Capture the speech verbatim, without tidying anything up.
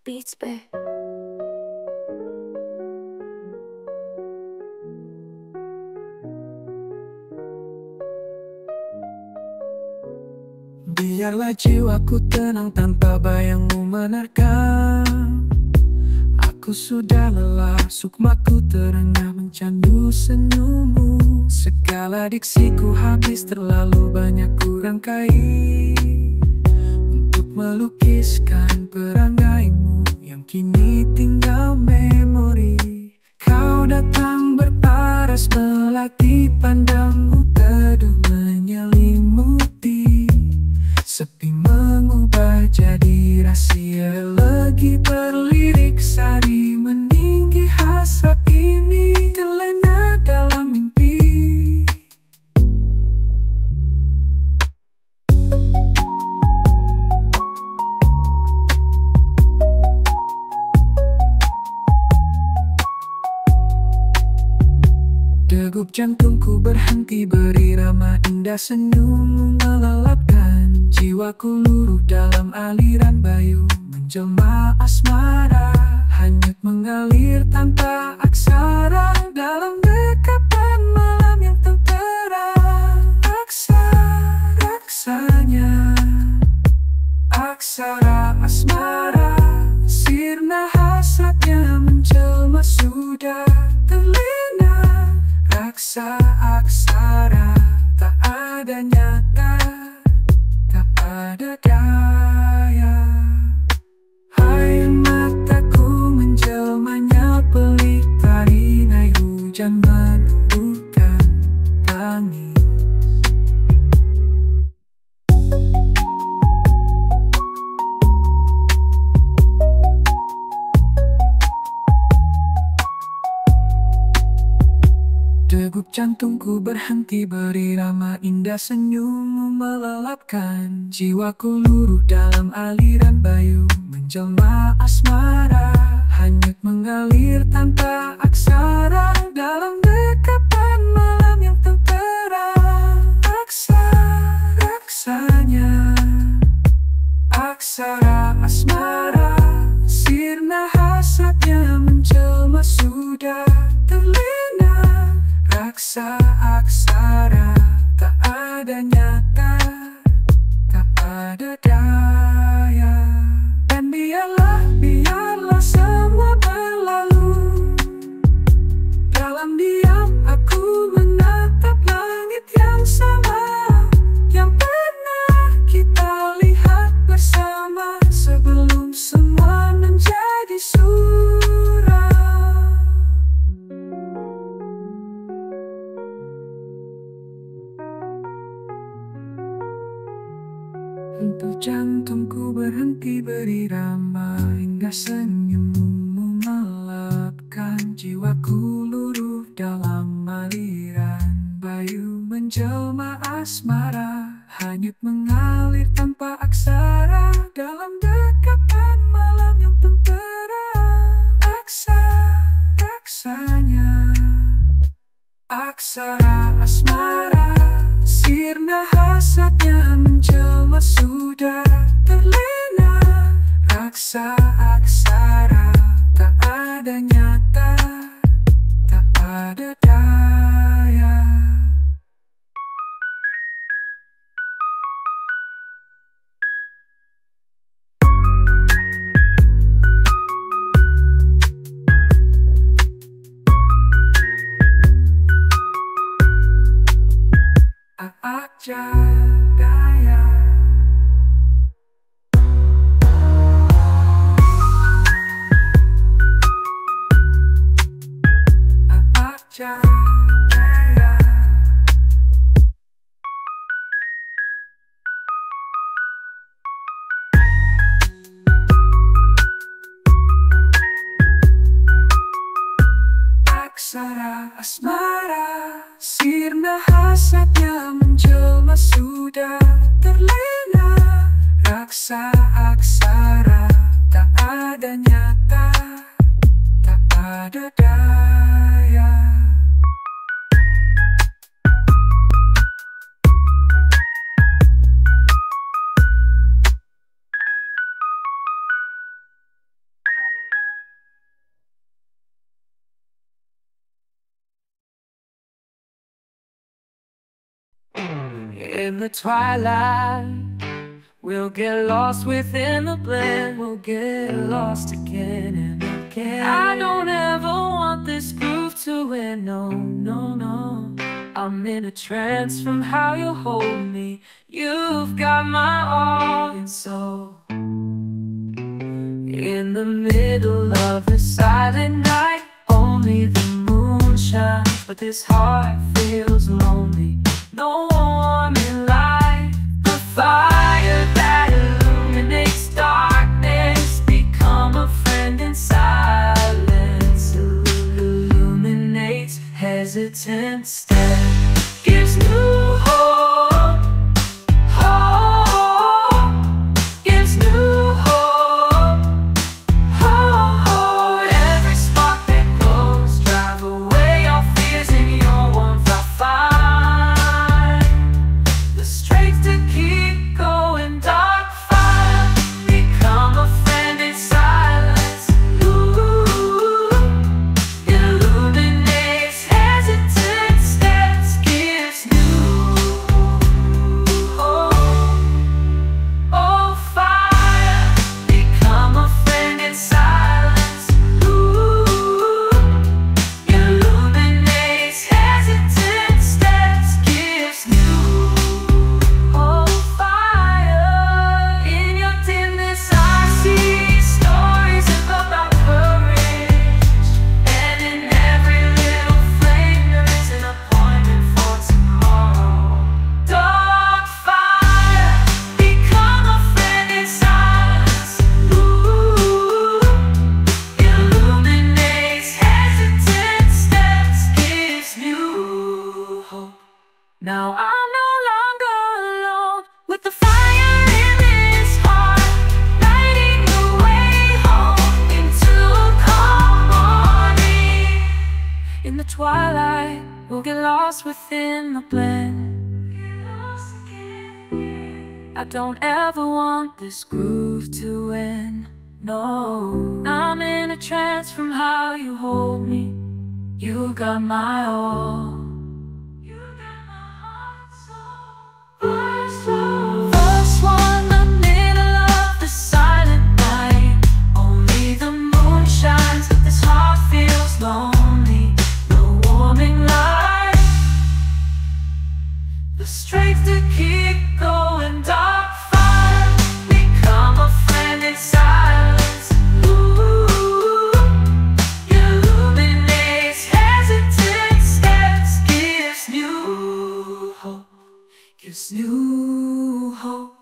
Beats Bay. Biarlah jiwaku tenang tanpa bayangmu menerkam. Aku sudah lelah, sukmaku terengah mencandu senyummu. Segala diksiku habis, terlalu banyak ku rangkai untuk melukiskan perangaimu yang kini tinggal memori. Kau datang berparas melati, pandangmu teduh menyelimuti. Sepi mengubah jadi rahasia, lagi berlirik sari meninggi. Hasrat ini terlena dalam mimpi. Degup jantungku berhenti berirama, indah senyummu melelapkan. Jiwaku luruh dalam aliran bayu, menjelma asmara, hanyut mengalir tanpa aksara dalam dekapan malam yang tentera. Aksara, aksanya, aksara asmara, sirna hasratnya menjelma sudah terlena. Raksa aksara, tak ada nyata, tak ada daya. Hai mataku menjelmanya pelik tarinai hujan menumbuhkan tangis. Degup jantungku berhenti berirama, indah senyummu melelapkan. Jiwaku luruh dalam aliran bayu, menjelma asmara, hanyut mengalir tanpa aksara dalam dekapan malam yang tentera. Aksara, aksanya, aksara asmara, sirna hasratnya menjelma sudah terlena. Raksa aksara, tak ada nyata, tak ada daya. Dan biarlah, biarlah semua berlalu. Dalam diam aku menatap langit yang sama, yang pernah kita lihat bersama sebelum semua menjadi suram. Untuk jantungku berhenti berirama, hingga senyummu melelapkan. Jiwaku luruh dalam aliran bayu, menjelma asmara, hanyut mengalir tanpa aksara dalam dekapan malam yang tentera. Aksara, aksanya, aksara asmara, sirna hasratnya menjelma sudah terlena. Raksa aksara, tak ada nyata, tak ada daya. Aja daya. Aja daya. Aksara asmara, sirna hasratnya menjelma sudah terlena. Raksa aksara, tak ada nyata, tak ada daya. In the twilight, we'll get lost within the blend. We'll get lost again and again. I don't ever want this groove to end. No, no, no. I'm in a trance from how you hold me. You've got my all and soul. In the middle of the silent night, only the moon shines, but this heart feels lonely. No warm in light. The fire that illuminates darkness, become a friend in silence. Illuminates hesitant step, gives new hope. Hope gives new hope. Hope. Every spark that glows, drive away all fears in your warmth. I find the strength to keep going. Dark fire, become a friend in silence. Ooh, illuminates hesitant steps, gives new hope. Oh, fire, become a friend in silence. Ooh, illuminates hesitant steps, gives new hope. Fire, in your dimness I see stories about courage, and in every little flame there is an appointment for tomorrow. Dark fire, become a friend in silence. Ooh, illuminates hesitant steps, gives new hope. Now I'm no longer alone, with the fire in this heart, lighting the way home into a calm morning. In the twilight, we'll get lost within the blend. I don't ever want this groove to end. No, I'm in a trance from how you hold me. You got my all. You got my heart, soul, soul. First one, the middle of the silent night. Only the moon shines, but this heart feels lonely. No warming light, the strength to keep going. Dark fire, become a friend in silence. Ooh, illuminates hesitant steps, gives new hope, gives new hope.